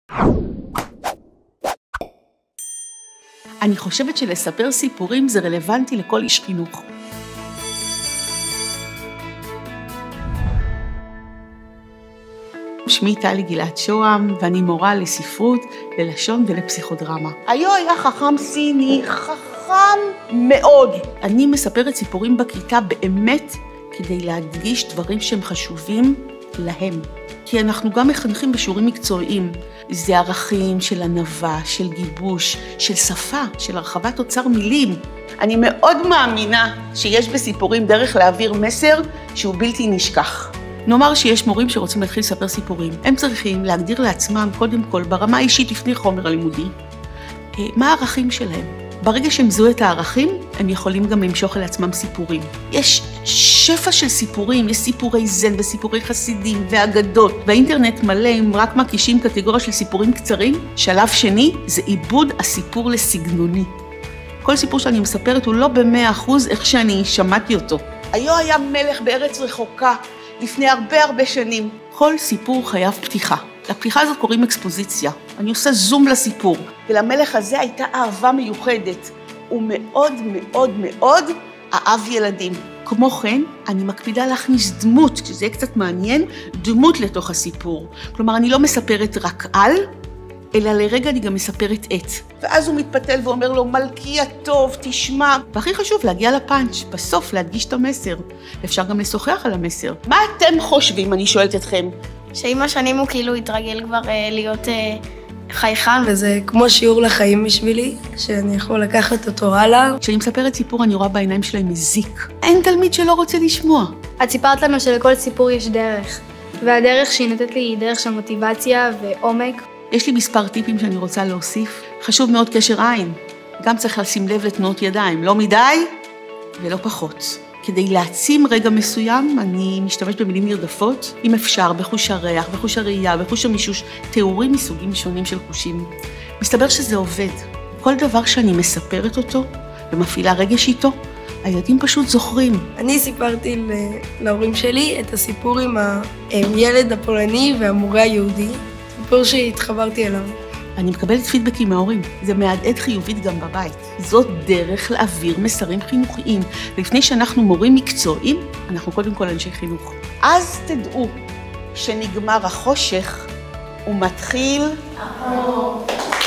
אני חושבת שלספר סיפורים זה רלוונטי לכל איש חינוך. שמי טלי גלעד שוהם, ואני מורה לספרות, ללשון ולפסיכודרמה. היו היה חכם סיני, חכם מאוד. אני מספרת סיפורים בכיתה באמת כדי להדגיש דברים שהם חשובים להם. כי אנחנו גם מחנכים בשיעורים מקצועיים. זה ערכים של ענווה, של גיבוש, של שפה, של הרחבת אוצר מילים. אני מאוד מאמינה שיש בסיפורים דרך להעביר מסר שהוא בלתי נשכח. נאמר שיש מורים שרוצים להתחיל לספר סיפורים. הם צריכים להגדיר לעצמם קודם כל ברמה האישית לפני חומר הלימודי, מה הערכים שלהם. ברגע שהם זוהו את הערכים, הם יכולים גם למשוך לעצמם סיפורים. יש שפע של סיפורים, יש סיפורי זן וסיפורי חסידים ואגדות, והאינטרנט מלא אם רק מקישים קטגוריה של סיפורים קצרים. שלב שני זה עיבוד הסיפור לסגנוני. כל סיפור שאני מספרת הוא לא ב100% איך שאני שמעתי אותו. היה מלך בארץ רחוקה לפני הרבה שנים. כל סיפור חייב פתיחה. לפתיחה הזאת קוראים אקספוזיציה. אני עושה זום לסיפור. ולמלך הזה הייתה אהבה מיוחדת. הוא מאוד מאוד מאוד אהב ילדים. כמו כן, אני מקפידה להכניס דמות, כשזה יהיה קצת מעניין, דמות לתוך הסיפור. כלומר, אני לא מספרת רק על, אלא לרגע אני גם מספרת את. ואז הוא מתפתל ואומר לו, מלכי הטוב, תשמע. והכי חשוב, להגיע לפאנץ', בסוף להדגיש את המסר. אפשר גם לשוחח על המסר. מה אתם חושבים, אני שואלת אתכם? שעם השנים הוא כאילו התרגל כבר להיות חייכן. וזה כמו שיעור לחיים בשבילי, שאני יכול לקחת אותו הלאה. כשאני מספרת סיפור, אני רואה בעיניים שלהם מזיק. אין תלמיד שלא רוצה לשמוע. את סיפרת לנו שלכל סיפור יש דרך, והדרך שהיא נתת לי היא דרך של מוטיבציה ועומק. יש לי מספר טיפים שאני רוצה להוסיף. חשוב מאוד קשר עין. גם צריך לשים לב לתנועות ידיים. לא מדי ולא פחות. כדי להעצים רגע מסוים, אני משתמש במילים נרדפות. אם אפשר, בחוש הריח, בחוש הראייה, בחוש המישוש, תיאורים מסוגים שונים של חושים. מסתבר שזה עובד. כל דבר שאני מספרת אותו ומפעילה רגש איתו, הילדים פשוט זוכרים. אני סיפרתי להורים שלי את הסיפור עם הילד הפולני והמורה היהודי. סיפור שהתחברתי אליו. אני מקבלת פידבקים מההורים. זה מהדהד חיובית גם בבית. זאת דרך להעביר מסרים חינוכיים. לפני שאנחנו מורים מקצועיים, אנחנו קודם כל אנשי חינוך. אז תדעו שנגמר החושך ומתחיל האור.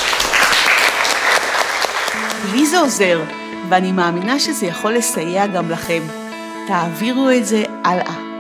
לי זה עוזר, ואני מאמינה שזה יכול לסייע גם לכם. תעבירו את זה הלאה.